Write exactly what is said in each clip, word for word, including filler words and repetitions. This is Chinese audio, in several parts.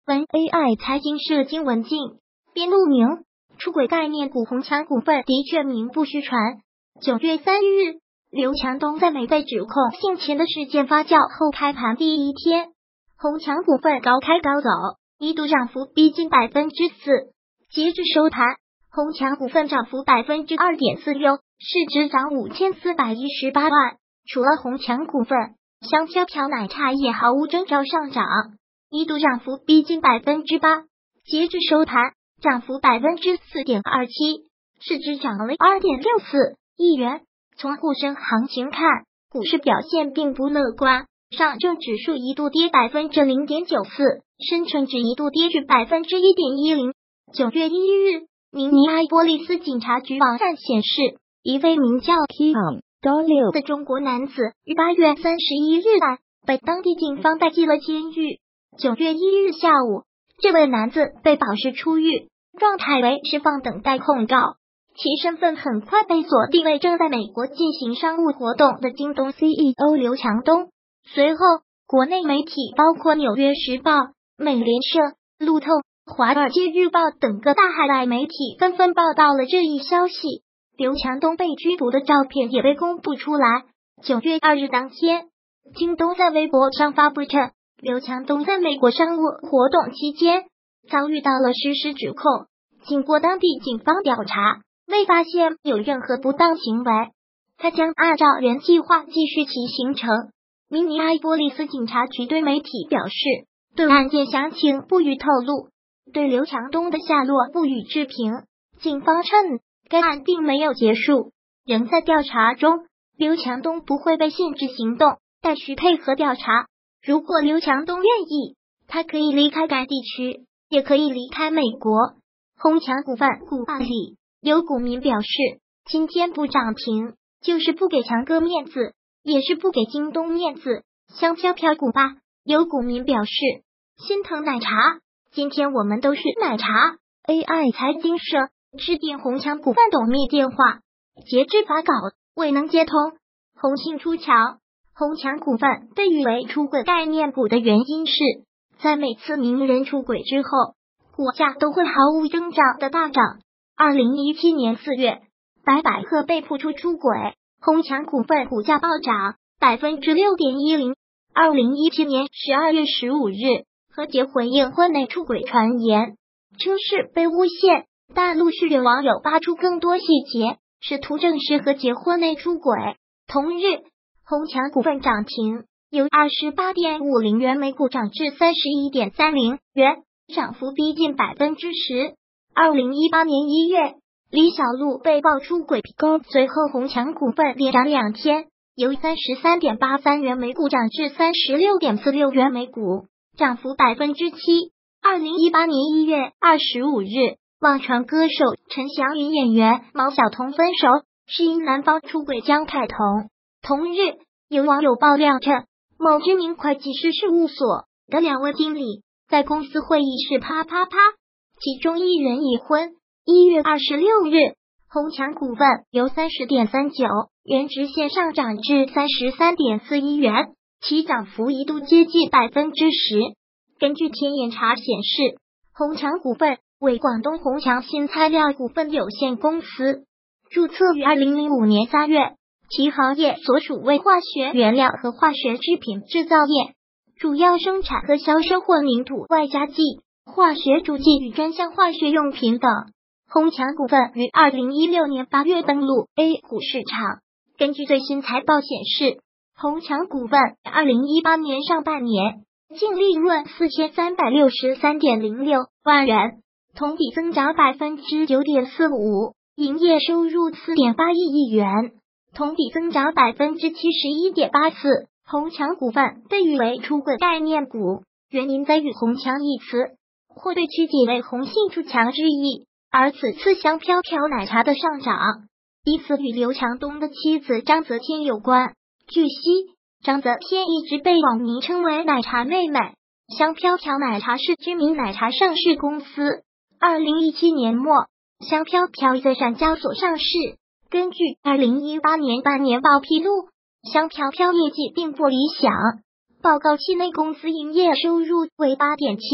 文 A I 财经社经文镜编录名，出轨概念股宏强股份的确名不虚传。九月三日，刘强东在美被指控性侵的事件发酵后开盘第一天，宏强股份高开高走，一度涨幅逼近百分之四。截至收盘，宏强股份涨幅百分之二点四六，市值涨五千四百一十八万。除了宏强股份，香飘飘奶茶也毫无征兆上涨，一度涨幅逼近百分之八。截至收盘，涨幅百分之四点二七，市值涨了二点六四亿元。从沪深行情看，股市表现并不乐观，上证指数一度跌百分之零点九四，深成指一度跌至百分之一点一零。九月一日，明尼阿波利斯警察局网站显示，一位名叫 Kim Do 的中国男子于八月三十一日晚被当地警方带进了监狱。九月一日下午，这位男子被保释出狱，状态为释放等待控告。其身份很快被锁定为正在美国进行商务活动的京东 C E O 刘强东。随后，国内媒体包括《纽约时报》、美联社、路透、华尔街日报等各大海外媒体纷纷报道了这一消息。刘强东被拘捕的照片也被公布出来。九月二日当天，京东在微博上发布称，刘强东在美国商务活动期间遭遇到了实施指控，经过当地警方调查，未发现有任何不当行为，他将按照原计划继续其行程。明尼阿波利斯警察局对媒体表示，对案件详情不予透露，对刘强东的下落不予置评。警方称，该案并没有结束，仍在调查中，刘强东不会被限制行动，但需配合调查。如果刘强东愿意，他可以离开该地区，也可以离开美国。宏强股份股报里，有股民表示，今天不涨停，就是不给强哥面子，也是不给京东面子。香飘飘股吧，有股民表示，心疼奶茶，今天我们都是奶茶。A I 财经社致电宏强股份董秘电话，截至发稿未能接通。宏信出桥，宏强股份被誉为出轨概念股的原因是，在每次名人出轨之后，股价都会毫无征兆的大涨。二零一七年四月，白百合被曝出出轨，宏强股份股价暴涨百分之六点一零。二零一七年十二月十五日，何洁回应婚内出轨传言，称是被诬陷，但陆续有网友扒出更多细节，试图证实何洁婚内出轨。同日，宏强股份涨停，由二十八点五零元每股涨至三十一点三零元，涨幅逼近百分之十。二零一八年一月，李小璐被曝出轨皮沟，随后宏强股份连涨两天，由三十三点八三元每股涨至三十六点四六元每股，涨幅百分之七。二零一八年一月二十五日，网传歌手陈翔与演员毛晓彤分手，是因男方出轨江凯彤。同日，有网友爆料称，某知名会计师事务所的两位经理在公司会议室啪啪啪，其中一人已婚。一月二十六日，宏强股份由三十点三九元直线上涨至三十三点四一元，其涨幅一度接近百分之十。根据天眼查显示，宏强股份为广东宏强新材料股份有限公司，注册于二零零五年三月，其行业所属为化学原料和化学制品制造业，主要生产和销售混凝土外加剂、化学助剂与专项化学用品等。宏强股份于二零一六年八月登陆 A 股市场。根据最新财报显示，宏强股份二零一八年上半年净利润四千三百六十三点零六万元，同比增长百分之九点四五，营业收入四点八亿亿元，同比增长百分之七十一点八四。宏强股份被誉为出轨概念股，原因在于宏强一词或对曲解为宏信出墙之意。而此次香飘飘奶茶的上涨，疑似与刘强东的妻子张泽天有关。据悉，张泽天一直被网民称为奶茶妹妹。香飘飘奶茶是知名奶茶上市公司。二零一七年末，香飘飘在上交所上市。根据二零一八年半年报披露，香飘飘业绩并不理想。报告期内公司营业收入为 八点七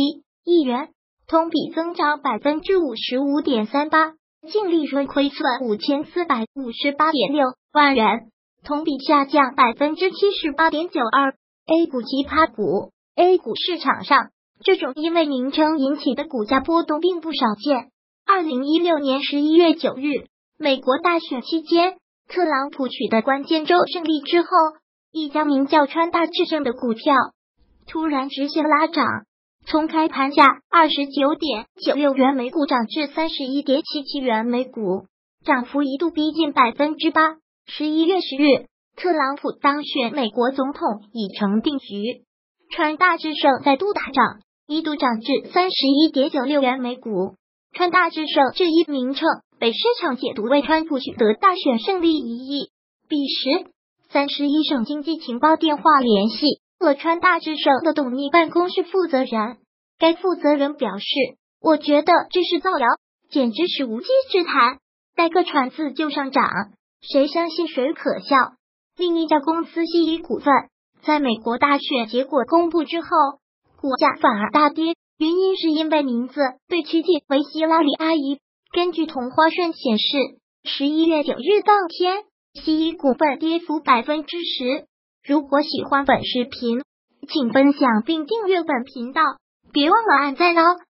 亿元，同比增长百分之五十五点三八，净利润亏损五千四百五十八点六万元，同比下降百分之七十八点九二。A 股奇葩股 ，A 股市场上，这种因为名称引起的股价波动并不少见。二零一六年十一月九日，美国大选期间，特朗普取得关键州胜利之后，一家名叫川大智证的股票突然直线拉涨，从开盘价二十九点九六元每股涨至三十一点七七元每股，涨幅一度逼近百分之八。十一月十日，特朗普当选美国总统已成定局，川大智证再度大涨，一度涨至三十一点九六元每股。川大智证这一名称被市场解读为川普取得大选胜利一役。彼时，三十一省经济情报电话联系了川大智证的董秘办公室负责人，该负责人表示：“我觉得这是造谣，简直是无稽之谈，带个川字就上涨，谁相信谁可笑。”另一家公司西医股份在美国大选结果公布之后，股价反而大跌，原因是因为名字被曲解为希拉里阿姨。根据同花顺显示，十一月九日当天，西医股份跌幅百分之十。如果喜欢本视频，请分享并订阅本频道，别忘了按赞哦。